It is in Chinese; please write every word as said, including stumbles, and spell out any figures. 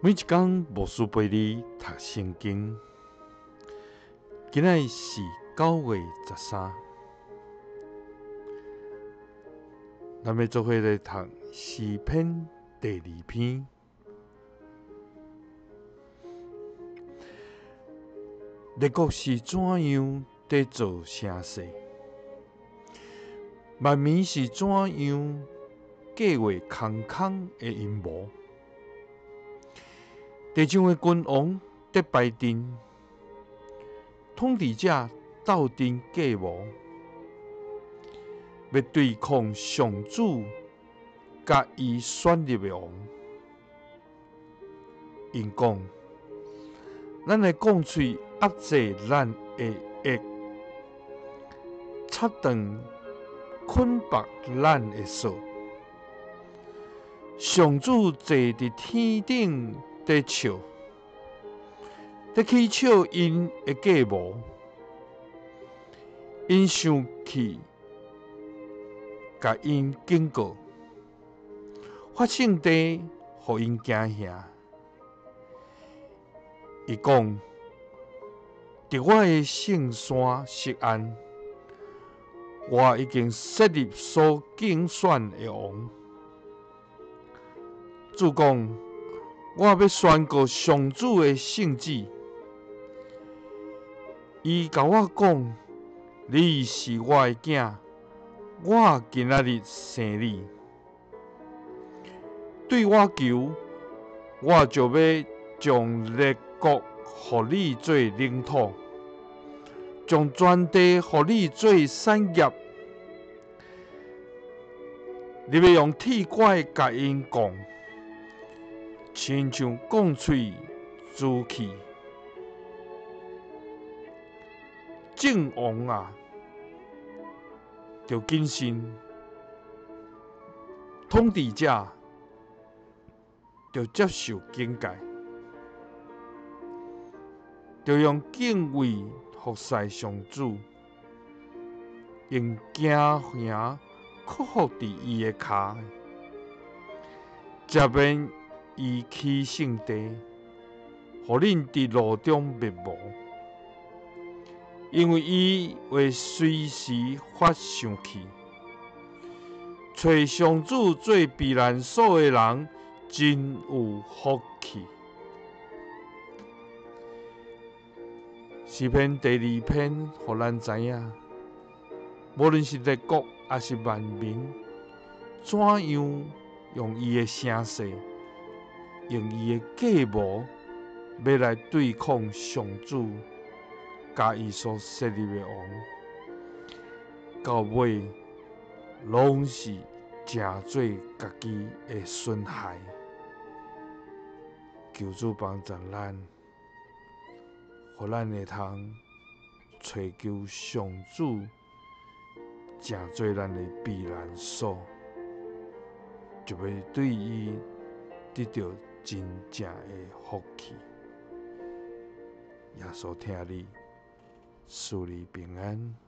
每一天牧师陪你读圣经。今仔是九月十三，咱要做伙来读诗篇第二篇。列国是怎样在做声势？万民是怎样计划空空的阴谋？地上的君王在排阵，统治者斗阵计谋，要对抗上主甲伊选立的王。因讲，咱的讲喙压制咱的恶，插断捆绑咱的锁。上主坐伫天顶在笑，在去笑因的计谋。因生气，甲因警告，发圣地，互因惊吓。伊讲：伫我的圣山锡安，我已经设立所竞选的王。主讲：我要宣告上主的圣旨。伊甲我讲：你是我的囝，我今仔日生你。对我求，我就要将列国互你做领土，将全地互你做产业。你要用铁拐甲因讲，亲像讲喙珠气。正王啊，就谨慎；统治者就接受警戒，就用敬畏服侍上主，用惊吓克服伫伊的骹，食免伊起圣地，互恁伫路中灭亡。因为伊会随时发生气，找上主做避难所的人，真有福气。诗篇第二篇，互咱知影，无论是列国还是万民，怎样用伊的声势，用伊的计谋，要来对抗上主甲伊所设立的王，到尾拢是正做家己的损害。求主帮助咱，互咱会通找求上主，正做咱的避难所，就要对伊得到真正的福气。耶稣听你。祝你平安。